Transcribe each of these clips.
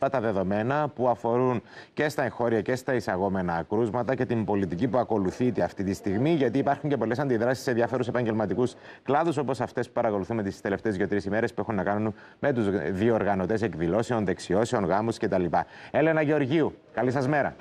τα δεδομένα που αφορούν και στα εγχώρια και στα εισαγόμενα κρούσματα και την πολιτική που ακολουθείται αυτή τη στιγμή, γιατί υπάρχουν και πολλές αντιδράσεις σε διάφορους επαγγελματικούς κλάδους, όπως αυτές που παρακολουθούμε τις τελευταίες 2-3 ημέρες, που έχουν να κάνουν με τους διοργανωτές εκδηλώσεων, δεξιώσεων, γάμους κτλ. Έλενα Γεωργίου, καλή σας μέρα.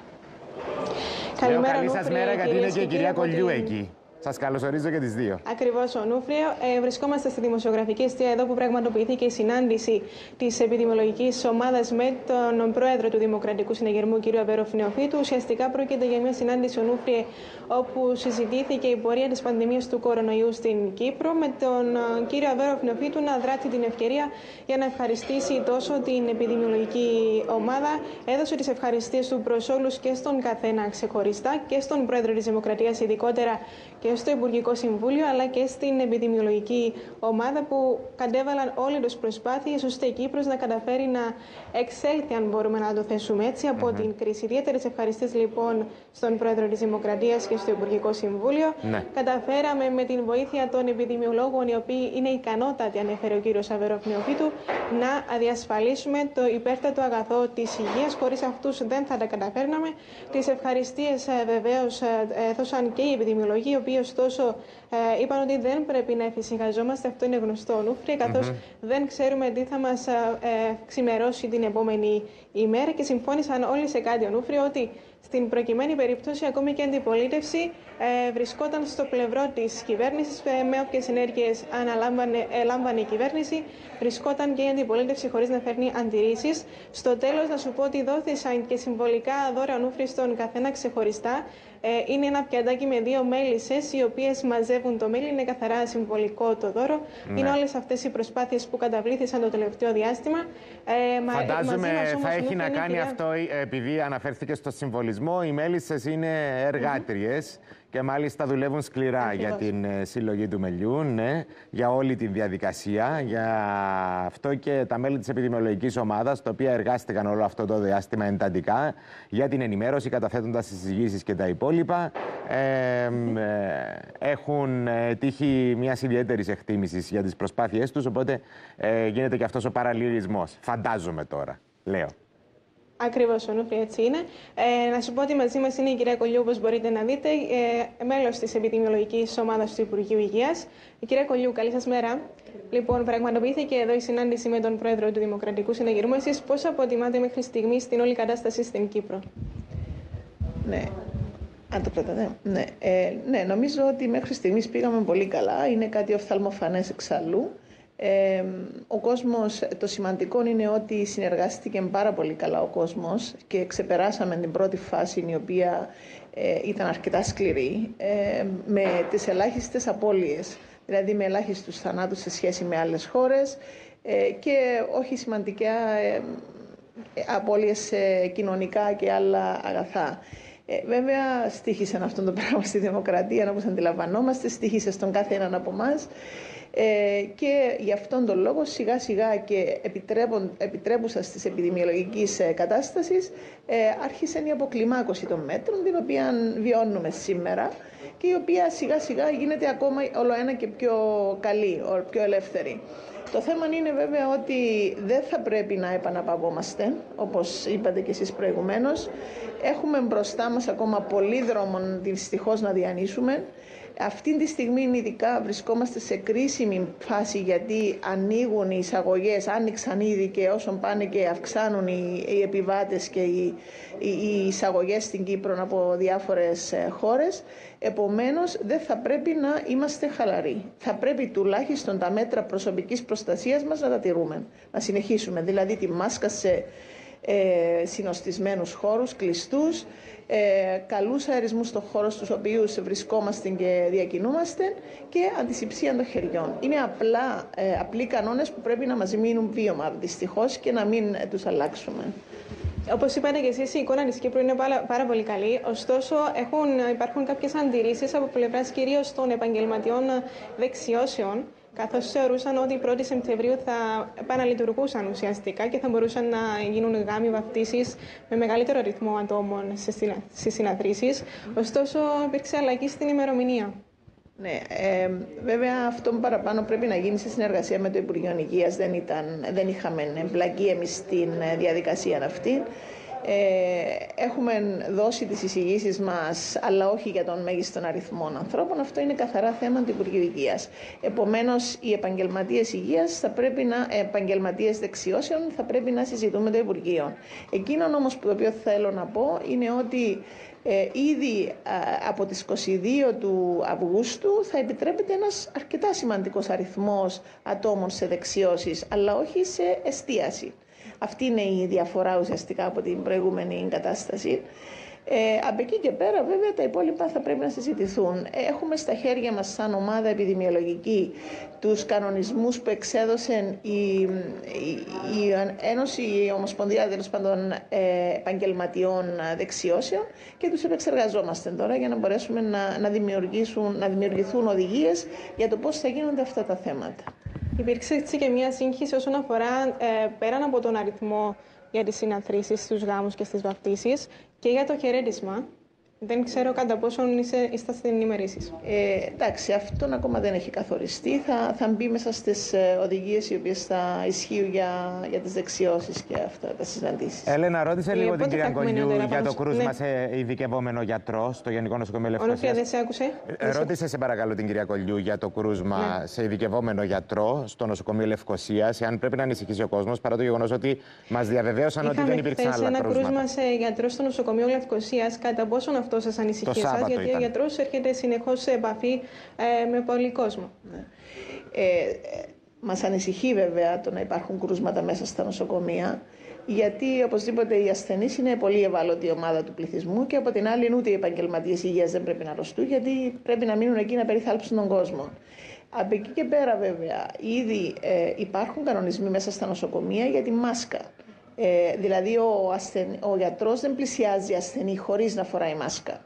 Καλημέρα, καλή σας μέρα, γιατί είναι και η κυρία Κολλιού εκεί. Σας καλωσορίζω και τις δύο. Ακριβώς, Ονούφριο. Βρισκόμαστε στη δημοσιογραφική εστία εδώ που πραγματοποιήθηκε η συνάντηση της επιδημιολογικής ομάδας με τον πρόεδρο του Δημοκρατικού Συναγερμού, κ. Αβέροφ Νεοφύτου. Ουσιαστικά πρόκειται για μια συνάντηση, Ονούφριε, όπου συζητήθηκε η πορεία της πανδημίας του κορονοϊού στην Κύπρο, με τον κ. Αβέροφ Νεοφύτου να δράτει την ευκαιρία για να ευχαριστήσει τόσο την επιδημιολογική ομάδα. Έδωσε τις ευχαριστίες του προς όλους και στον καθένα ξεχωριστά και στον πρόεδρο της Δημοκρατίας ειδικότερα και στο Υπουργικό Συμβούλιο, αλλά και στην επιδημιολογική ομάδα που κατέβαλαν όλες τις προσπάθειες ώστε η Κύπρος να καταφέρει να εξέλθει, αν μπορούμε να το θέσουμε έτσι, από την κρίση. Ιδιαίτερες ευχαριστίες λοιπόν στον Πρόεδρο της Δημοκρατίας και στο Υπουργικό Συμβούλιο. Καταφέραμε με την βοήθεια των επιδημιολόγων, οι οποίοι είναι ικανότατοι, ανέφερε ο κ. Αβέροφ Νεοφύτου, να διασφαλίσουμε το υπέρτατο αγαθό της υγείας. Χωρίς αυτούς δεν θα τα καταφέρναμε. Τις ευχαριστίες βεβαίως έδωσαν και οι επιδημιολογοί, οι οποίοι ωστόσο είπαν ότι δεν πρέπει να εφησυχαζόμαστε, αυτό είναι γνωστό, Ονούφριε, καθώς δεν ξέρουμε τι θα μας ξημερώσει την επόμενη ημέρα, και συμφώνησαν όλοι σε κάτι, Ονούφριε, ότι στην προκειμένη περίπτωση ακόμη και η αντιπολίτευση βρισκόταν στο πλευρό της κυβέρνησης, με όποιες ενέργειες ελάμβανε η κυβέρνηση, βρισκόταν και η αντιπολίτευση χωρίς να φέρνει αντιρρήσεις. Στο τέλος, να σου πω ότι δόθησαν και συμβολικά δώρα, Ονούφριε, στον καθένα ξεχωριστά. Είναι ένα πιατάκι με 2 μέλισσες, οι οποίες μαζεύουν το μέλι. Είναι καθαρά συμβολικό το δώρο. Είναι όλες αυτές οι προσπάθειες που καταβλήθησαν το τελευταίο διάστημα. Φαντάζομαι θα έχει να κάνει αυτό, επειδή αναφέρθηκε στο συμβολισμό. Οι μέλισσες είναι εργάτριες και μάλιστα δουλεύουν σκληρά για την συλλογή του μελιού, για όλη τη διαδικασία. Για αυτό και τα μέλη της επιδημιολογικής ομάδας, τα οποία εργάστηκαν όλο αυτό το διάστημα εντατικά για την ενημέρωση, καταθέτοντας τις εισηγήσεις και τα υπόλοιπα, έχουν τύχει μιας ιδιαίτερης εκτίμησης για τις προσπάθειές τους, οπότε γίνεται και αυτός ο παραλληλισμός. Φαντάζομαι τώρα, λέω. Ακριβώς, Ονούφριε, έτσι είναι. Να σου πω ότι μαζί μας είναι η κυρία Κολλιού, όπως μπορείτε να δείτε, μέλος της επιδημιολογικής ομάδας του Υπουργείου Υγείας. Η κυρία Κολλιού, καλή σας μέρα. Λοιπόν, πραγματοποιήθηκε εδώ η συνάντηση με τον πρόεδρο του Δημοκρατικού Συναγερμού. Εσείς πώς αποτιμάτε μέχρι στιγμής την όλη κατάσταση στην Κύπρο? Ναι. Αν το κρατάτε. Ναι, νομίζω ότι μέχρι στιγμής πήγαμε πολύ καλά. Είναι κάτι οφθαλμοφανές εξαλλού. Ο κόσμος, το σημαντικό είναι ότι συνεργάστηκε πάρα πολύ καλά ο κόσμος και ξεπεράσαμε την πρώτη φάση, η οποία ήταν αρκετά σκληρή, με τις ελάχιστες απώλειες, δηλαδή με ελάχιστους θανάτους σε σχέση με άλλες χώρες και όχι σημαντικά απώλειες κοινωνικά και άλλα αγαθά. Βέβαια, στοίχησε αυτό το πράγμα στη δημοκρατία, όπως αντιλαμβανόμαστε, στοίχησε στον κάθε έναν από εμάς. Και γι' αυτόν τον λόγο σιγά σιγά και επιτρέπουσα στις επιδημιολογικής κατάστασης άρχισε η αποκλιμάκωση των μέτρων, την οποία βιώνουμε σήμερα και η οποία σιγά σιγά γίνεται ακόμα όλο ένα και πιο καλή, πιο ελεύθερη. Το θέμα είναι βέβαια ότι δεν θα πρέπει να επαναπαυόμαστε, όπως είπατε και εσείς προηγουμένως. Έχουμε μπροστά μας ακόμα πολύ δρόμο δυστυχώς να διανύσουμε. Αυτή τη στιγμή ειδικά βρισκόμαστε σε κρίσιμη φάση, γιατί ανοίγουν οι εισαγωγές, άνοιξαν ήδη και όσον πάνε και αυξάνουν οι επιβάτες και οι εισαγωγές στην Κύπρο από διάφορες χώρες. Επομένως δεν θα πρέπει να είμαστε χαλαροί. Θα πρέπει τουλάχιστον τα μέτρα προσωπικής προστασίας μας να τα τηρούμε, να συνεχίσουμε. Δηλαδή τη μάσκα σε συνοστισμένους χώρους, κλειστούς, καλούς αερισμούς στον χώρο στους οποίους βρισκόμαστε και διακινούμαστε και αντισηψία των χεριών. Είναι απλοί κανόνες που πρέπει να μας μείνουν βίωμα δυστυχώς και να μην τους αλλάξουμε. Όπως είπατε και εσείς, η εικόνα της Κύπρου είναι πάρα πολύ καλή. Ωστόσο, υπάρχουν κάποιες αντιρρήσεις από πλευράς κυρίως των επαγγελματιών δεξιώσεων, καθώς θεωρούσαν ότι 1η Σεπτεμβρίου θα επαναλειτουργούσαν ουσιαστικά και θα μπορούσαν να γίνουν γάμοι, βαφτίσεις με μεγαλύτερο αριθμό ατόμων στις συναθρήσεις. Ωστόσο, υπήρξε αλλαγή στην ημερομηνία. Ναι, βέβαια αυτό παραπάνω πρέπει να γίνει σε συνεργασία με το Υπουργείο Υγείας. Δεν είχαμε εμπλακεί εμείς στην διαδικασία αυτή. Έχουμε δώσει τις εισηγήσεις μας, αλλά όχι για τον μέγιστο αριθμό ανθρώπων. Αυτό είναι καθαρά θέμα του Υπουργείου Υγείας. Επομένως, οι επαγγελματίες υγείας επαγγελματίες δεξιώσεων θα πρέπει να συζητούν με το Υπουργείο. Εκείνο όμως το οποίο θέλω να πω είναι ότι ήδη από τις 22 του Αυγούστου θα επιτρέπεται ένας αρκετά σημαντικός αριθμός ατόμων σε δεξιώσεις, αλλά όχι σε εστίαση. Αυτή είναι η διαφορά ουσιαστικά από την προηγούμενη κατάσταση. Από εκεί και πέρα βέβαια τα υπόλοιπα θα πρέπει να συζητηθούν. Έχουμε στα χέρια μας σαν ομάδα επιδημιολογική τους κανονισμούς που εξέδωσε η Ένωση, η Ομοσπονδία τέλος πάντων επαγγελματιών δεξιώσεων και τους επεξεργαζόμαστε τώρα για να μπορέσουμε να δημιουργηθούν οδηγίες για το πώς θα γίνονται αυτά τα θέματα. Υπήρξε έτσι και μια σύγχυση όσον αφορά πέραν από τον αριθμό για τις συναθρήσεις, στους γάμους και στις βαφτίσεις και για το χαιρέτισμα. Δεν ξέρω κατά πόσον είστε στην ενημερήσεις. Εντάξει, αυτό ακόμα δεν έχει καθοριστεί. Θα μπει μέσα στις οδηγίες οι οποίες θα ισχύουν για τις δεξιώσεις και αυτά τα συναντήσεις. Έλενα, ρώτησε λίγο την κυρία Κολλιού για το κρούσμα σε ειδικευόμενο γιατρό στο Γενικό Νοσοκομείο Λευκοσίας. Δεν σε άκουσε. Ρώτησε σε παρακαλώ την κυρία Κολλιού για το κρούσμα σε ειδικευόμενο γιατρό στο Νοσοκομείο Λευκοσίας. Αν πρέπει να ανησυχήσει ο κόσμος, παρά το γεγονός ότι μας διαβεβαίωσαν ότι δεν υπήρξαν άλλα κρούσματα. Ένα κρούσμα σε γιατρό στο Νοσοκομείο Λευκοσίας, κατά πόσον αυτό σας ανησυχεί εσάς, γιατί ο γιατρός έρχεται συνεχώς σε επαφή με πολύ κόσμο. Ναι. Μας ανησυχεί βέβαια το να υπάρχουν κρούσματα μέσα στα νοσοκομεία, γιατί οπωσδήποτε οι ασθενείς είναι πολύ ευάλωτη ομάδα του πληθυσμού και από την άλλη ούτε οι επαγγελματίες υγείας δεν πρέπει να αρρωστούν, γιατί πρέπει να μείνουν εκεί να περιθάλψουν τον κόσμο. Από εκεί και πέρα βέβαια ήδη υπάρχουν κανονισμοί μέσα στα νοσοκομεία για τη μάσκα. Δηλαδή ο γιατρός δεν πλησιάζει ασθενή χωρίς να φοράει μάσκα.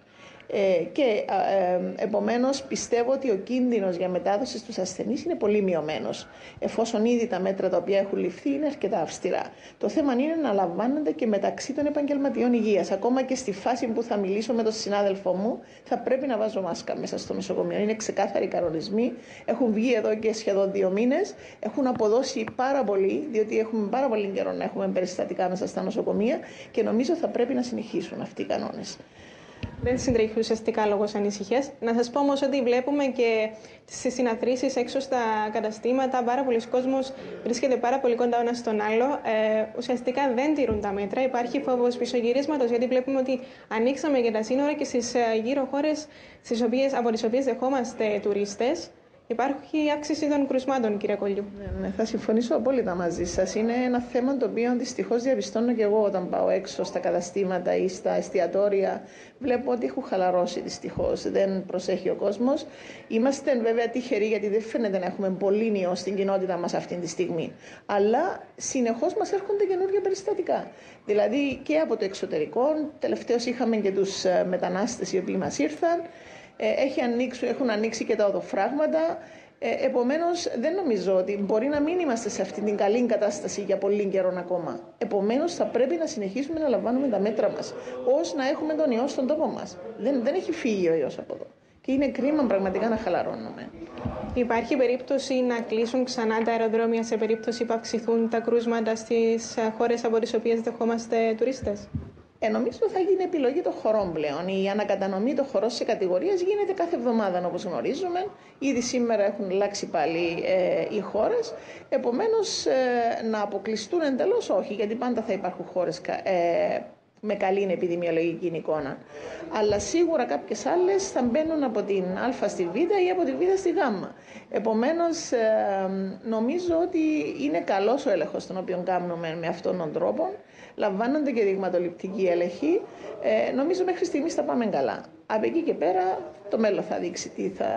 Και επομένως πιστεύω ότι ο κίνδυνος για μετάδοση στους ασθενείς είναι πολύ μειωμένος, εφόσον ήδη τα μέτρα τα οποία έχουν ληφθεί είναι αρκετά αυστηρά. Το θέμα είναι να λαμβάνονται και μεταξύ των επαγγελματιών υγείας. Ακόμα και στη φάση που θα μιλήσω με τον συνάδελφό μου, θα πρέπει να βάζω μάσκα μέσα στο νοσοκομείο. Είναι ξεκάθαροι κανονισμοί. Έχουν βγει εδώ και σχεδόν 2 μήνες. Έχουν αποδώσει πάρα πολύ, διότι έχουμε πάρα πολύ καιρό να έχουμε περιστατικά μέσα στα νοσοκομεία και νομίζω θα πρέπει να συνεχίσουν αυτοί οι κανόνες. Δεν συντρέχει ουσιαστικά λόγος ανησυχίας. Να σας πω όμως ότι βλέπουμε και στις συναθρήσεις έξω στα καταστήματα, πάρα πολλοί κόσμος βρίσκεται πάρα πολύ κοντά ο ένας στον άλλο. Ουσιαστικά δεν τηρούν τα μέτρα. Υπάρχει φόβος πισωγυρίσματος, γιατί βλέπουμε ότι ανοίξαμε και τα σύνορα και στις γύρω χώρες από τις οποίες δεχόμαστε τουρίστες. Υπάρχει αύξηση των κρουσμάτων, κύριε Κολλιού. Ναι, θα συμφωνήσω απόλυτα μαζί σας. Είναι ένα θέμα το οποίο δυστυχώς διαπιστώνω και εγώ όταν πάω έξω στα καταστήματα ή στα εστιατόρια. Βλέπω ότι έχουν χαλαρώσει δυστυχώς. Δεν προσέχει ο κόσμος. Είμαστε βέβαια τυχεροί γιατί δεν φαίνεται να έχουμε πολύ ιό στην κοινότητα μας αυτή τη στιγμή. Αλλά συνεχώς μας έρχονται καινούργια περιστατικά. Δηλαδή και από το εξωτερικό. Τελευταίως είχαμε και τους μετανάστες οι οποίοι μας ήρθαν. Έχουν ανοίξει και τα οδοφράγματα. Επομένως, δεν νομίζω ότι μπορεί να μην είμαστε σε αυτή την καλή κατάσταση για πολύ καιρό ακόμα. Επομένως, θα πρέπει να συνεχίσουμε να λαμβάνουμε τα μέτρα μας, ώστε να έχουμε τον ιό στον τόπο μας. Δεν έχει φύγει ο ιός από εδώ. Και είναι κρίμα πραγματικά να χαλαρώνουμε. Υπάρχει περίπτωση να κλείσουν ξανά τα αεροδρόμια σε περίπτωση που αυξηθούν τα κρούσματα στις χώρες από τις οποίες δεχόμαστε τουρίστες? Νομίζω θα γίνει επιλογή των χωρών πλέον. Η ανακατανομή των χωρών σε κατηγορίες γίνεται κάθε εβδομάδα όπως γνωρίζουμε. Ήδη σήμερα έχουν αλλάξει πάλι οι χώρες. Επομένως, να αποκλειστούν εντελώς όχι, γιατί πάντα θα υπάρχουν χώρες με καλή επιδημιολογική εικόνα. Αλλά σίγουρα κάποιες άλλες θα μπαίνουν από την Α στη Β ή από τη Β στη Γ. Επομένως, νομίζω ότι είναι καλός ο έλεγχος τον οποίο κάνουμε με αυτόν τον τρόπο. Λαμβάνονται και δειγματοληπτικοί έλεγχοι. Νομίζω μέχρι στιγμής θα πάμε καλά. Από εκεί και πέρα το μέλλον θα δείξει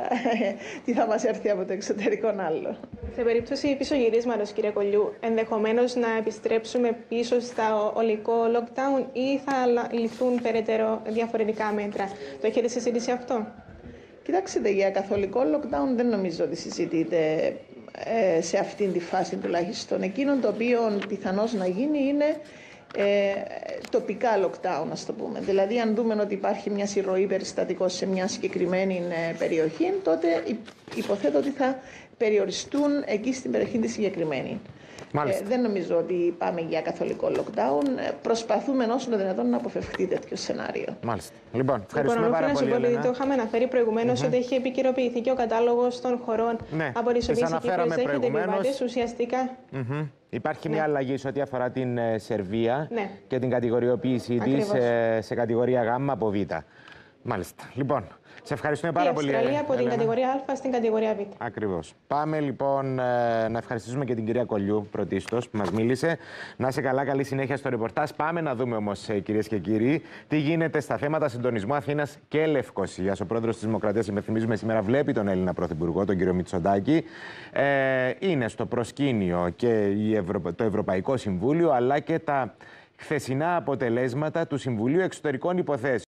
τι θα μας έρθει από το εξωτερικό άλλο. Σε περίπτωση πισωγυρίσματος, κύριε Κολλιού, ενδεχομένως να επιστρέψουμε πίσω στα ολικό lockdown ή θα ληφθούν περαιτέρω διαφορετικά μέτρα? Το έχετε συζητήσει αυτό? Κοιτάξτε, για καθολικό lockdown δεν νομίζω ότι συζητείται σε αυτήν τη φάση τουλάχιστον. Εκείνο το οποίο πιθανώς να γίνει είναι τοπικά lockdown, ας το πούμε. Δηλαδή, αν δούμε ότι υπάρχει μια συρροή περιστατικών σε μια συγκεκριμένη περιοχή, τότε υποθέτω ότι θα περιοριστούν εκεί στην περιοχή τη συγκεκριμένη. Δεν νομίζω ότι πάμε για καθολικό lockdown. Προσπαθούμε όσο το δυνατόν να αποφευχθεί τέτοιο σενάριο. Μάλιστα. Λοιπόν, ευχαριστούμε πάρα πολύ. Το είχαμε αναφέρει προηγουμένως ότι έχει επικαιροποιηθεί και ο κατάλογος των χωρών από τις οποίες η Κύπρος δέχεται επιβάτες. Ουσιαστικά. Υπάρχει μια αλλαγή σε ό,τι αφορά την Σερβία και την κατηγοριοποίησή της σε κατηγορία Γ από Β. Μάλιστα. Λοιπόν, σε ευχαριστούμε πάρα πολύ. Η Αυστραλία από την κατηγορία Α στην κατηγορία Β. Ακριβώς. Πάμε λοιπόν να ευχαριστήσουμε και την κυρία Κολιού πρωτίστως που μας μίλησε. Να είσαι καλά, καλή συνέχεια στο ρεπορτάζ. Πάμε να δούμε όμως, κυρίες και κύριοι, τι γίνεται στα θέματα συντονισμού Αθήνας και Λευκωσίας. Ο πρόεδρος της Δημοκρατίας, υπενθυμίζουμε σήμερα, βλέπει τον Έλληνα Πρωθυπουργό, τον κύριο Μητσοτάκη. Είναι στο προσκήνιο και το Ευρωπαϊκό Συμβούλιο, αλλά και τα χθεσινά αποτελέσματα του Συμβουλίου Εξωτερικών Υποθέσεων.